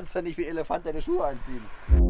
kannst doch nicht wie Elefant deine Schuhe anziehen.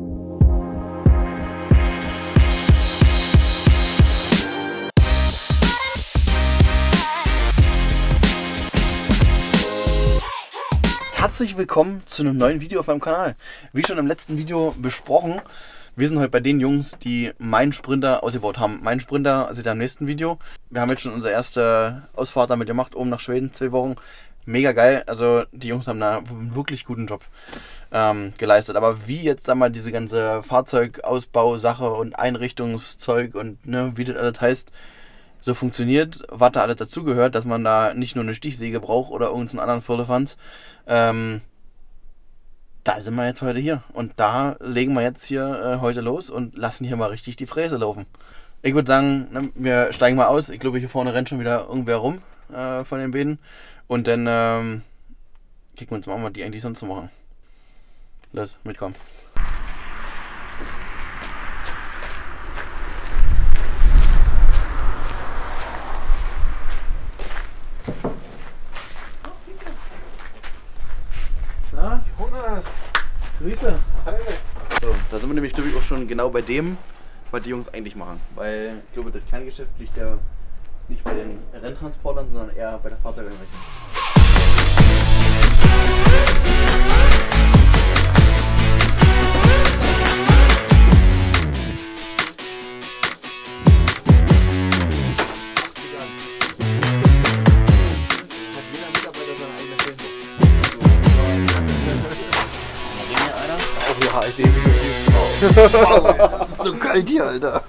Herzlich willkommen zu einem neuen Video auf meinem Kanal. Wie schon im letzten Video besprochen, wir sind heute bei den Jungs, die meinen Sprinter ausgebaut haben. Mein Sprinter seht ihr im nächsten Video. Wir haben jetzt schon unsere erste Ausfahrt damit gemacht, oben nach Schweden, 2 Wochen. Mega geil, also die Jungs haben da einen wirklich guten Job geleistet. Aber wie jetzt einmal diese ganze Fahrzeugausbau-Sache und Einrichtungszeug und ne, wie das alles heißt, so funktioniert, was da alles dazugehört, dass man da nicht nur eine Stichsäge braucht oder irgendeinen anderen Firlefanz. Da sind wir jetzt heute hier und da legen wir jetzt hier heute los und lassen hier mal richtig die Fräse laufen. Ich würde sagen, ne, wir steigen mal aus. Ich glaube, hier vorne rennt schon wieder irgendwer rum von den beiden und dann kicken wir uns mal an, was die eigentlich sonst so machen. Los, mitkommen. Na? Jonas! Grüße! Hi! So, da sind wir nämlich, glaube ich, auch schon genau bei dem, was die Jungs eigentlich machen. Weil ich glaube, das Kerngeschäft liegt ja nicht bei den Renntransportern, sondern eher bei der Fahrzeugeinrichtung. Ja, ich nehme mich Das ist so kalt hier, Alter.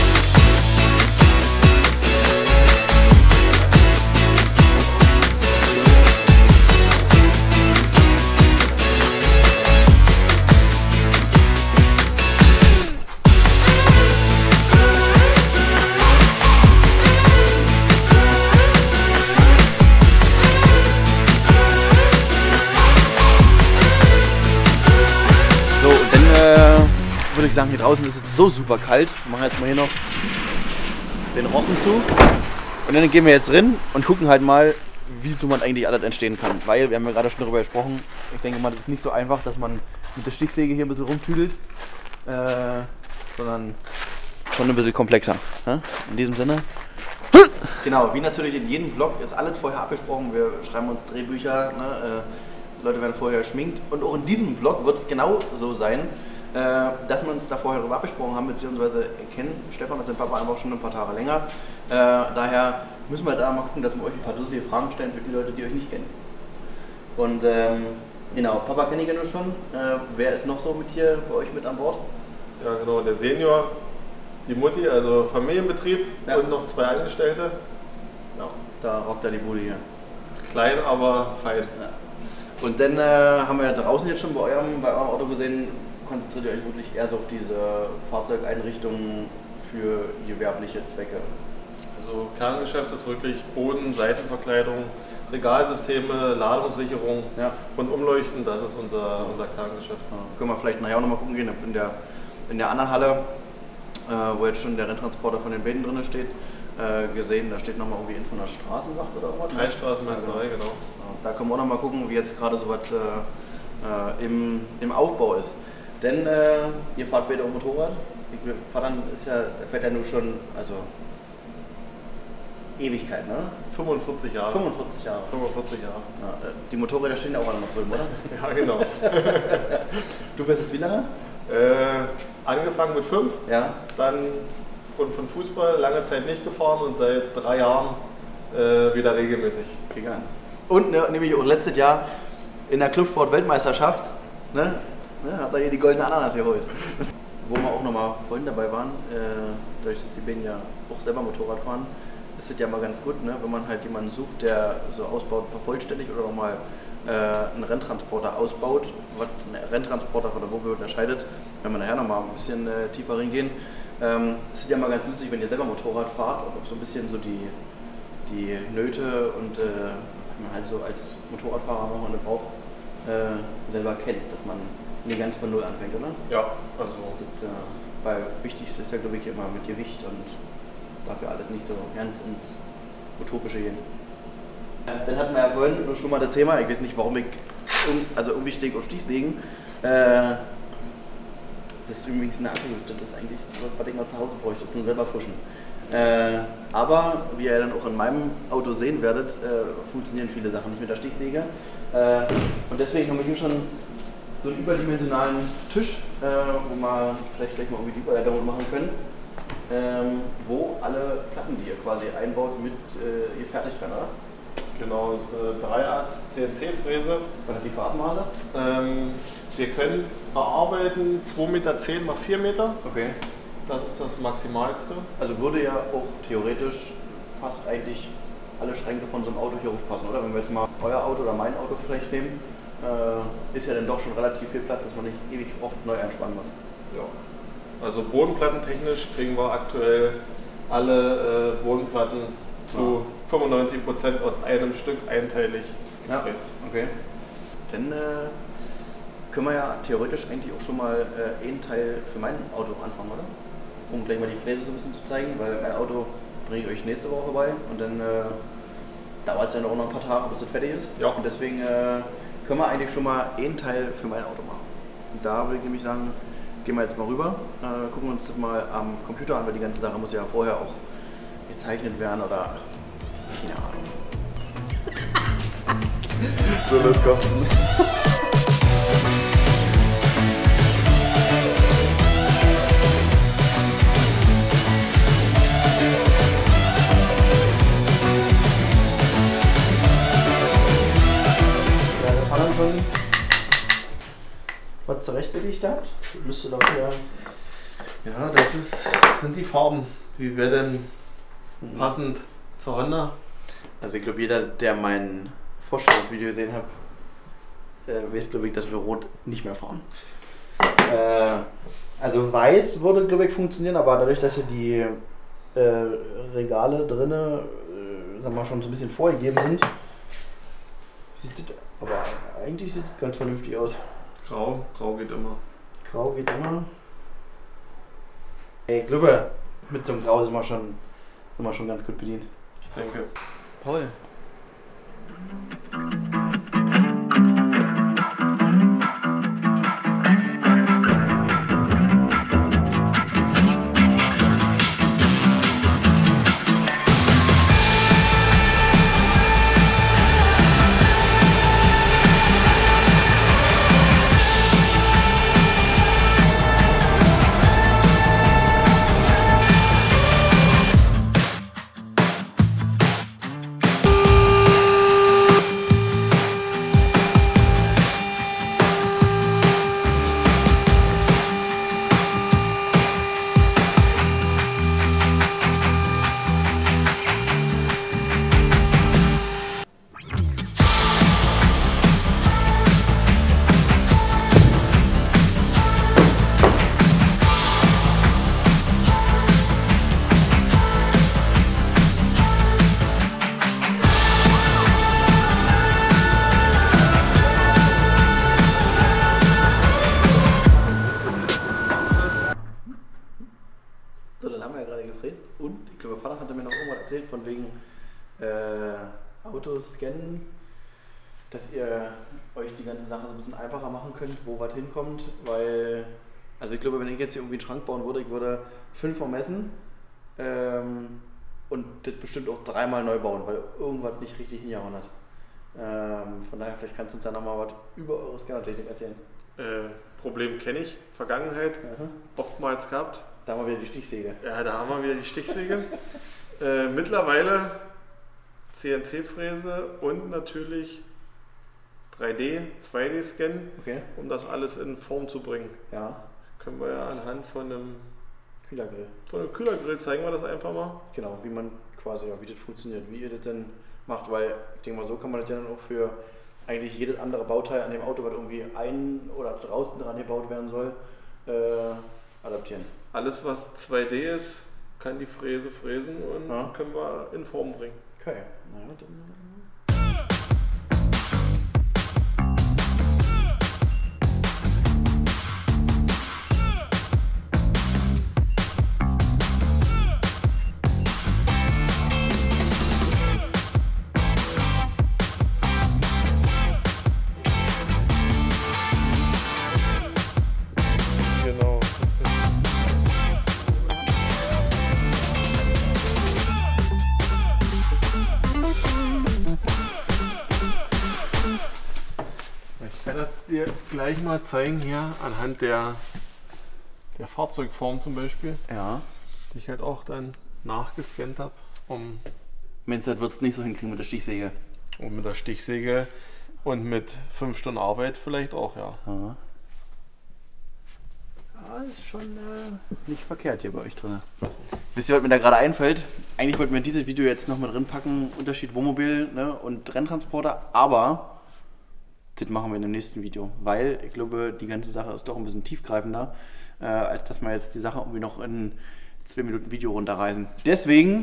Würde ich sagen, hier draußen ist es so super kalt. Wir machen jetzt mal hier noch den Rochen zu. Und dann gehen wir jetzt rein und gucken halt mal, wie so man eigentlich alles entstehen kann. Weil, wir haben ja gerade schon darüber gesprochen, ich denke mal, das ist nicht so einfach, dass man mit der Stichsäge hier ein bisschen rumtüdelt. Sondern schon ein bisschen komplexer. Ne? In diesem Sinne. Genau, wie natürlich in jedem Vlog ist alles vorher abgesprochen. Wir schreiben uns Drehbücher, ne? Leute werden vorher geschminkt. Und auch in diesem Vlog wird es genau so sein, dass wir uns da vorher darüber abgesprochen haben, beziehungsweise kennen Stefan und sein Papa einfach schon ein paar Tage länger. Daher müssen wir jetzt aber mal gucken, dass wir euch ein paar dusselige Fragen stellen für die Leute, die euch nicht kennen. Und genau, Papa kenne ich ja nur schon. Wer ist noch so mit hier bei euch mit an Bord? Ja, genau, der Senior, die Mutti, also Familienbetrieb, ja. Und noch 2 Angestellte. Ja. Da rockt er die Bude hier. Klein, aber fein. Ja. Und dann haben wir draußen jetzt schon bei eurem Auto gesehen, konzentriert ihr euch wirklich eher so auf diese Fahrzeugeinrichtungen für gewerbliche Zwecke? Also Kerngeschäft ist wirklich Boden, Seitenverkleidung, Regalsysteme, Ladungssicherung, ja. Und Umleuchten, das ist unser Kerngeschäft. Ja. Können wir vielleicht nachher auch nochmal gucken gehen, in der anderen Halle, wo jetzt schon der Renntransporter von den Bäden drin steht, gesehen, da steht nochmal irgendwie in von der Straßenwacht oder irgendwas. Kreisstraßenmeisterei, ja, genau. Da können wir auch nochmal gucken, wie jetzt gerade so was im Aufbau ist. Denn ihr fahrt beide auf Motorrad. Der fährt ja nur schon, also Ewigkeit, ne? 45 Jahre. 45 Jahre. 45 Jahre. Ja, die Motorräder stehen auch alle noch drüben, oder? Ja, genau. Du fährst jetzt wie lange? Angefangen mit 5, ja. Dann aufgrund von Fußball lange Zeit nicht gefahren und seit 3 Jahren wieder regelmäßig. Okay, geil. Und nämlich auch letztes Jahr in der Clubsport-Weltmeisterschaft, ne? Habt ihr hier die goldene Ananas geholt. Wo wir auch nochmal vorhin dabei waren, dadurch, dass die beiden ja auch selber Motorrad fahren, ist es ja mal ganz gut, ne? Wenn man halt jemanden sucht, der so ausbaut, vervollständigt oder auch mal einen Renntransporter ausbaut, was ein Renntransporter von der Wohnmobil unterscheidet, wenn wir nachher nochmal ein bisschen tiefer reingehen. Es ist ja mal ganz lustig, wenn ihr selber Motorrad fahrt und auch so ein bisschen so die Nöte und man halt so als Motorradfahrer, wenn man eine braucht, selber kennt, dass man nicht ganz von Null anfängt, oder? Ja, also. Weil wichtigste ist ja, glaube ich, immer mit Gewicht und dafür alles nicht so ganz ins Utopische gehen. Dann hatten wir ja vorhin schon mal das Thema, ich weiß nicht, warum ich also irgendwie stehe ich auf Stichsägen. Das ist übrigens eine Akku, das ist eigentlich, was ich mal zu Hause bräuchte, zum selber frischen. Aber wie ihr dann auch in meinem Auto sehen werdet, funktionieren viele Sachen nicht mit der Stichsäge. Und deswegen haben wir hier schon so einen überdimensionalen Tisch, wo wir vielleicht gleich mal irgendwie die Überleitung machen können, wo alle Platten, die ihr quasi einbaut, mit ihr fertig werden, oder? Genau, das ist eine Dreiachs CNC-Fräse. Was hat die für Abmaße? Wir können erarbeiten 2,10 Meter x 4 Meter. Okay. Das ist das Maximalste. Also würde ja auch theoretisch fast eigentlich alle Schränke von so einem Auto hier aufpassen, oder? Wenn wir jetzt mal euer Auto oder mein Auto vielleicht nehmen, ist ja dann doch schon relativ viel Platz, dass man nicht ewig oft neu einspannen muss. Ja. Also bodenplattentechnisch kriegen wir aktuell alle Bodenplatten zu 95% aus einem Stück einteilig gefräst. Ja, okay. Dann können wir ja theoretisch eigentlich auch schon mal einen Teil für mein Auto anfangen, oder? Um gleich mal die Fräse so ein bisschen zu zeigen, weil mein Auto bringe ich euch nächste Woche vorbei und dann dauert es ja noch ein paar Tage, bis es fertig ist. Ja. Und deswegen können wir eigentlich schon mal einen Teil für mein Auto machen. Und da würde ich nämlich sagen, gehen wir jetzt mal rüber, gucken uns das mal am Computer an, weil die ganze Sache muss ja vorher auch gezeichnet werden oder keine Ahnung. So, los, kommt. Was zurechtgelegt habt, müsste doch hier. Ja, sind die Farben, wie wir denn passend zur Honda. Also ich glaube, jeder, der mein Vorstellungsvideo gesehen hat, weiß, glaube ich, dass wir rot nicht mehr fahren. Also weiß würde, glaube ich, funktionieren, aber dadurch, dass hier die Regale drinnen, sagen wir mal, schon so ein bisschen vorgegeben sind, sieht das aber eigentlich sieht ganz vernünftig aus. Grau geht immer. Grau geht immer. Ich glaube, mit so einem Grau sind wir schon ganz gut bedient. Ich denke. Paul. Und ich glaube, Vater hatte mir noch irgendwas erzählt von wegen Autoscannen, dass ihr euch die ganze Sache so ein bisschen einfacher machen könnt, wo was hinkommt, weil, also ich glaube, wenn ich jetzt hier irgendwie einen Schrank bauen würde, ich würde 5 messen und das bestimmt auch 3-mal neu bauen, weil irgendwas nicht richtig hingehauen hat. Von daher, vielleicht kannst du uns ja nochmal was über eure Scannertechnik erzählen. Problem kenne ich, Vergangenheit, oftmals gehabt. Da haben wir wieder die Stichsäge. Ja, da haben wir wieder die Stichsäge. Mittlerweile CNC-Fräse und natürlich 3D, 2D-Scan, um das alles in Form zu bringen. Ja. Können wir ja anhand von einem Kühlergrill. Von einem Kühlergrill zeigen wir das einfach mal. Genau, wie man quasi, wie das funktioniert, wie ihr das denn macht, weil ich denke mal, so kann man das ja dann auch für eigentlich jedes andere Bauteil an dem Auto, was irgendwie ein oder draußen dran gebaut werden soll, adaptieren. Alles, was 2D ist, kann die Fräse fräsen und können wir in Form bringen. Okay, naja, dann. gleich mal zeigen hier anhand der Fahrzeugform zum Beispiel, Ja. die ich halt auch dann nachgescannt habe, Mensch, das wird es nicht so hinkriegen mit der Stichsäge. und mit der Stichsäge und mit 5 Stunden Arbeit vielleicht auch, ja. Ja. Ja, ist schon nicht verkehrt hier bei euch drin. Wisst ihr, was mir da gerade einfällt? Eigentlich wollten wir dieses Video jetzt noch mit drin packen, Unterschied Wohnmobil, ne, und Renntransporter, aber das machen wir in dem nächsten Video, weil ich glaube, die ganze Sache ist doch ein bisschen tiefgreifender, als dass wir jetzt die Sache irgendwie noch in 2 Minuten Video runterreißen. Deswegen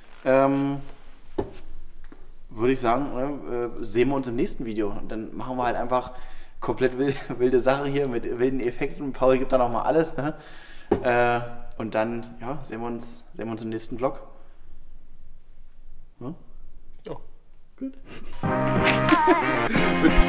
würde ich sagen, sehen wir uns im nächsten Video. Und dann machen wir halt einfach komplett wilde Sache hier mit wilden Effekten. Paul gibt da nochmal alles. Ne? Und dann ja, sehen wir uns im nächsten Vlog. Ja? Ja. Gut. Mit